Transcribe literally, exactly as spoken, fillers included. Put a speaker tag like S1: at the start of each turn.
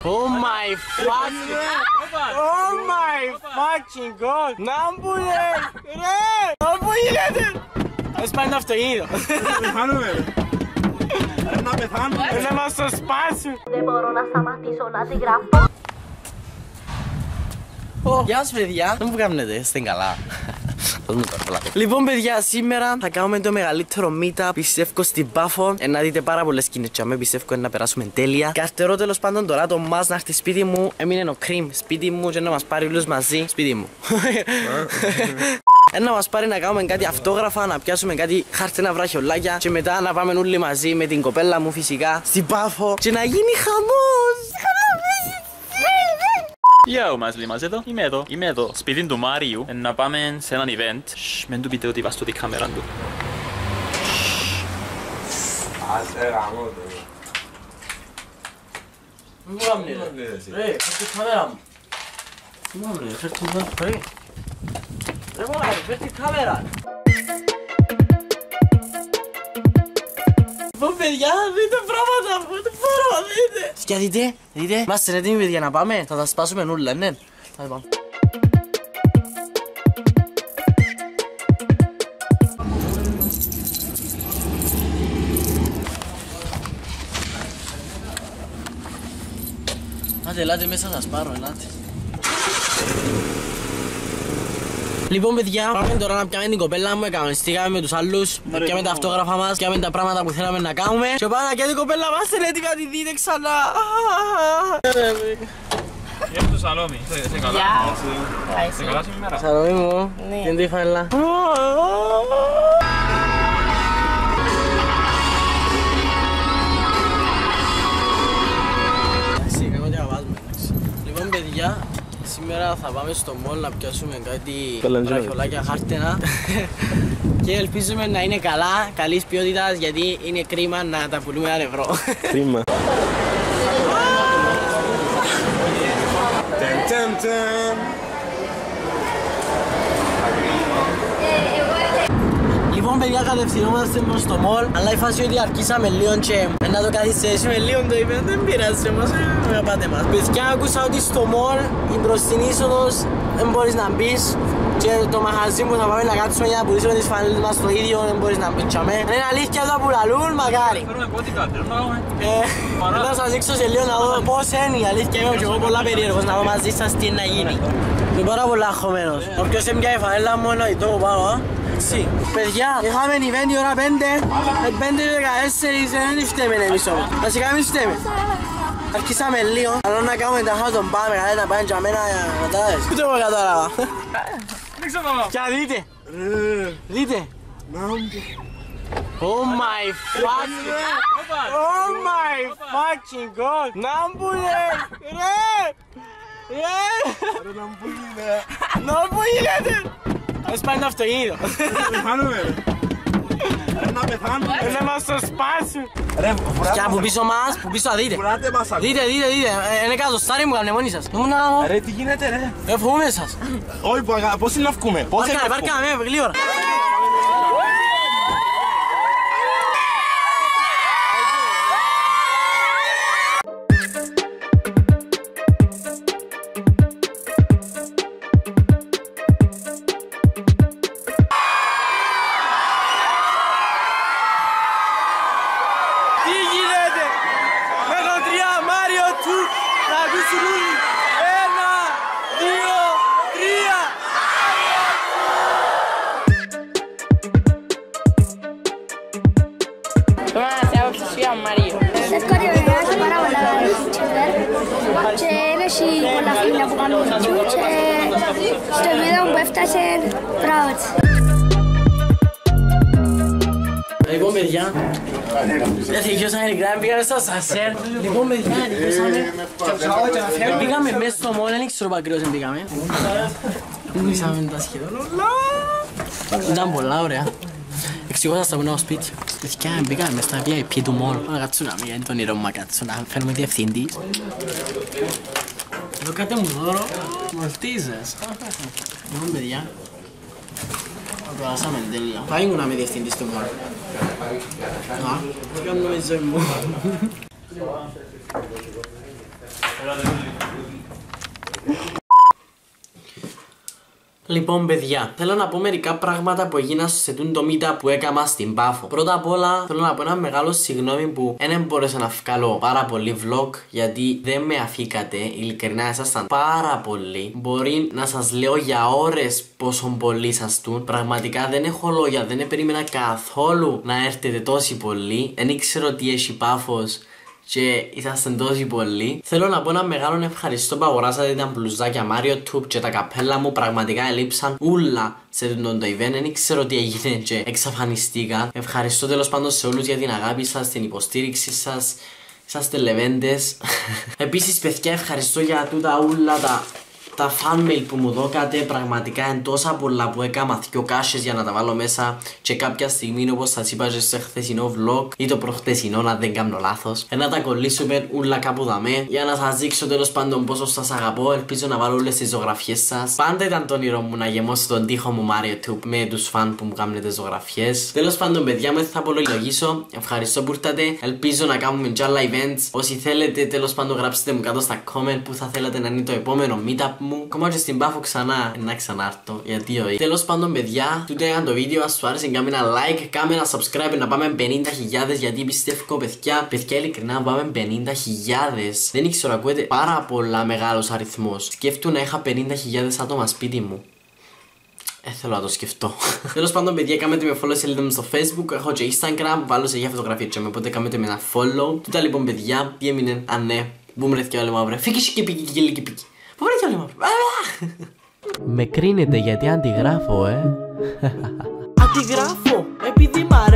S1: Oh my fucking... Oh my fucking god! Να μου ρε! Ρε! Να μου γίνεται! Ας πάει το αυτοκίνητο.
S2: Να πεθάνουμε ρε. Να πεθάνουμε.
S1: Να μας το σπάσουν.
S3: Δεν μπορώ να σταματήσω να τη γράφω.
S1: Γεια σας παιδιά, δεν μου κάνετε, είστε καλά. Λοιπόν παιδιά, σήμερα θα κάνουμε το μεγαλύτερο meetup, πιστεύω στην Πάφο. ε, Να δείτε πάρα πολλές σκηνές και αμέ πιστεύω να περάσουμε τέλεια. Καρτερό τέλος πάντων τώρα το μας να έρθει σπίτι μου. Έμεινε ο Cream σπίτι μου και να μας πάρει όλους μαζί σπίτι μου. Να μας πάρει να κάνουμε κάτι αυτόγραφα, να πιάσουμε κάτι χάρτινα βραχιολάκια και μετά να πάμε όλοι μαζί με την κοπέλα μου φυσικά στην Πάφο και να γίνει χαμός.
S4: Γεια μας λέει μας εδώ, είμαι εδώ, είμαι εδώ, σπίτι του Μάριου, να πάμε σε έναν event. Σσ, μην του πείτε ότι βάζω τη κάμερα του.
S2: Ας έγαμω το.
S1: Μην μου γάμνει ρε, ρε, φέρ' την κάμερα μου. Μην μου γάμνει ρε, φέρ' την κάμερα, ρε. Ρε μου γάμνει, φέρ' την κάμερα. Λοιπόν παιδιά, δείτε πράγματα μου, δεν μπορώ, δείτε. Σκιά δείτε, δείτε. Είμαστε έτοιμοι παιδιά να πάμε, θα τα σπάσουμε νουλα, ναι. Πάμε πάμε. Άντε, ελάτε μέσα, θα σας πάρω, ελάτε. Λοιπόν παιδιά, πάμε τώρα να πιάμε την κοπέλα μου, εκανονιστήκαμε με τους άλλους, πιάμε τα αυτόγραφα μας, πιάμε τα πράγματα που θέλαμε να κάνουμε και πάμε να πιάμε την κοπέλα μας, είναι έτοιμα να τη δείτε ξανά.
S4: Γεια σου Σαλόμη, είσαι καλά? Είσαι καλά σήμερα?
S1: Σαλόμη μου, τι είναι τη φανέλα? Εντάξει, κάνω τι αβάζουμε, εντάξει. Λοιπόν παιδιά, σήμερα θα πάμε στο mall να πιάσουμε κάτι βραχιολάκια χάρτινα και ελπίζουμε να είναι καλά, καλής ποιότητας, γιατί είναι κρίμα να τα πουλούμε ένα ευρώ.
S2: Κρίμα. Τεμ τεμ.
S1: Λοιπόν παιδιά, κατευθυνόμαστε προς το mall, αλλά η φάση ότι αρκίσαμε λίγο και να το καθυστερήσουμε λίγο το event, δεν πειράζει όμως, ε, πάτε μας. Παιδιά, άκουσα ότι στο mall η μπροστινή είσοδος δεν μπορείς να μπεις και το μαγαζί που θα πάμε να κάτσουμε για να πουλήσουμε τις φανέλες μας το ίδιο δεν μπορείς να μπεις. Είναι αλήθεια εδώ που λαλούν, μακάρι.
S4: Φέρουμε πότικα, θέλουμε να κάνουμε.
S1: Ε, θα σας δείξω σε λίγο να δω πώς είναι η αλήθεια, είμαι και εγώ πολλά περίεργος να δω μαζί σας τι να γίνει. Είμαι πάρα πολλά αγχωμένος. Όποιος έμπια η φανέλα μου εννοητό που πάω, α. Sí. Παιδιά, είχαμε event η ώρα πέντε, πέντε και δεκατέσσερις, δεν φταίμε εμείς όμως. Βασικά εμείς φταίμε. Αρχίσαμε λίγο, αλλά να κάνουμε τα χάω τον πάμε, καλά να πάμε για μένα, κατάλαβες. Ούτε εγώ κατάλαβα.
S4: Δείξω το!
S1: Κι δείτε, δείτε. Oh my fucking... Oh my fucking god! Να μου ρε, ρε, ρε. Να μου γίνεται. Ας πάει το αυτοκίνητο.
S2: Να πεθάνουμε ρε. Να πεθάνουμε.
S1: Να μας το σπάσουν.
S2: Ρε,
S1: Και από πίσω μας, που πίσω θα δείτε.
S2: βουράτε μας ακόμα.
S1: Δείτε, δείτε, δείτε. Είναι κάτω στάρι μου κάνετε μόνοι σας. Ήμουν να κάνω.
S2: Ρε, τι γίνεται ρε.
S1: Ε, φοβούμαι σας.
S2: Όχι, πώς είναι να βγούμε. Πώς είναι να
S1: Πάρκαμε,
S2: βγούμε.
S1: πάρκαμε, γλύωρα.
S5: Cerco di vedere la parola και έχει πολλά φίλια που κάνουν YouTube και στο βίντεο που έφτασε proud.
S1: Λοιπόν παιδιά, τελειώσαμε την κράμη, πήγαμε στο ασανσέρ. Λοιπόν παιδιά, τελειώσαμε. Πήγαμε μέσα στο μόλ, δεν ξέρω πού ακριβώς πήγαμε. Κλείσαμε τα σχεδόν όλα. Ήταν πολλά ωραία. Εξηγώ σας τα πουνάω σπίτι. Παιδιά, πήγαμε μες στα βι άι πι του μόλ. Να κάτσουν να μην το όνειρο μου να κάτσουν, να φέρουμε διευθυντής. Εδώ κάτε μου δώρο, μολτίζες. Λοιπόν παιδιά, το περάσαμε τέλεια. Θα ήμουν να είμαι διευθυντής του μόλ. Α, δεν κάνω με ζωή μου. Λοιπόν, παιδιά, θέλω να πω μερικά πράγματα που έγιναν σε το meetup που έκανα στην Πάφο. Πρώτα απ' όλα, θέλω να πω ένα μεγάλο συγγνώμη που δεν μπόρεσα να βγάλω πάρα πολύ vlog γιατί δεν με αφήκατε. Ειλικρινά, ήσασταν πάρα πολύ. Μπορεί να σας λέω για ώρες πόσο πολύ ήσασταν. Πραγματικά δεν έχω λόγια, δεν περίμενα καθόλου να έρθετε τόσοι πολλοί. Δεν ήξερα ότι έχει Πάφος και ήσασταν τόσοι πολλοί. Θέλω να πω ένα μεγάλο ευχαριστώ που αγοράσατε τα μπλουζάκια Mario Tube και τα καπέλα μου. Πραγματικά ελείψαν ούλα σε τον το event. Δεν ξέρω τι έγινε και εξαφανιστήκα. Ευχαριστώ τέλος πάντων σε όλους για την αγάπη σας, την υποστήριξη σας. Είσαστε λεβέντες. Επίσης, παιδιά, ευχαριστώ για τούτα ούλα τα. Τα fanmail που μου δώκατε, πραγματικά είναι τόσα πολλά που έκανα δυο κάσες για να τα βάλω μέσα και κάποια στιγμή, όπως σας είπα και σε χθεσινό vlog ή το προχθεσινό, να δεν κάνω λάθος, να τα κολλήσουμε ούλα κάπου δαμέ για να σας δείξω τέλος πάντων πόσο σας αγαπώ. Ελπίζω να βάλω όλες τις ζωγραφιές σας. Πάντα ήταν το όνειρο μου να γεμώσω τον τοίχο μου Mario Tube με τους φαν που μου κάνουν τις ζωγραφιές. Τέλος πάντων, παιδιά μου, θα απολογήσω. Ευχαριστώ που ήρθατε. Ελπίζω να κάνουμε και άλλα events. Όσοι θέλετε, τέλος πάντων, γράψτε μου κάτω στα comment που θα θέλατε να είναι το επόμενο meetup μου. Ακόμα και στην Πάφο ξανά να ξανάρθω, γιατί όχι. Τέλος πάντων, παιδιά, τούτο ήταν το βίντεο. Αν σου άρεσε, κάμε ένα like, κάμε ένα subscribe να πάμε πενήντα χιλιάδες. Γιατί πιστεύω, παιδιά, παιδιά, ειλικρινά, πάμε πενήντα χιλιάδες. Δεν ήξερα, ακούετε πάρα πολλά μεγάλος αριθμός. Σκέφτομαι να είχα πενήντα χιλιάδες άτομα σπίτι μου. Ε, θέλω να το σκεφτώ. Τέλος πάντων, παιδιά, κάνετε με follow σελίδα μου στο Facebook. Έχω και Instagram, βάλω σε για φωτογραφία και με, οπότε κάνετε με ένα follow. Τούτα λοιπόν, παιδιά, τι έμεινε, αν ναι, μπούμε ρε και όλοι μαύρε. Φύγει και πήκε και λίγη πήκε. Πού βρήκε όλοι μαύρε. Με κρίνετε γιατί αντιγράφω, ε. Αντιγράφω, επειδή μ' αρέσει.